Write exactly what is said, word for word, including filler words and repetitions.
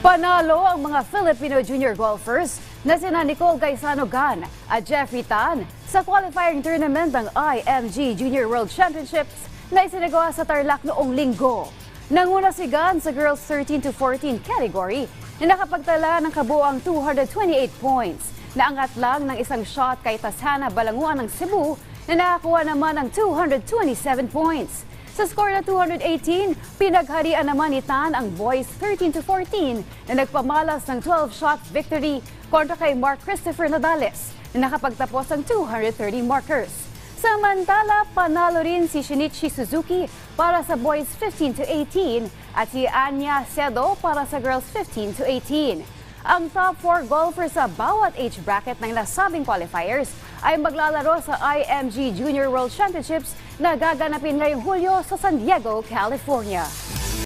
Panalo ang mga Filipino junior golfers na sina Nicole Gan at Geoffrey Tan sa qualifying tournament ng I M G Junior World Championships na isinagawa sa Tarlac noong linggo. Nanguna si Gan sa girls thirteen to fourteen category na nakapagtala ng kabuang two hundred twenty-eight points. Naangat lang ng isang shot kay Tasana Balanguan ng Cebu na nakakuha naman ng two hundred twenty-seven points. Sa score na two hundred eighteen, pinagharian naman ni Tan ang boys thirteen to fourteen na nagpamalas ng twelve-shot victory kontra kay Mark Christopher Nadales na nakapagtapos ng two hundred thirty markers. Samantala, panalo rin si Shinichi Suzuki para sa boys fifteen to eighteen at si Anya Cedo para sa girls fifteen to eighteen. Ang top four golfers sa bawat age bracket ng nasabing qualifiers ay maglalaro sa I M G Junior World Championships na gaganapin ngayong Hulyo sa San Diego, California.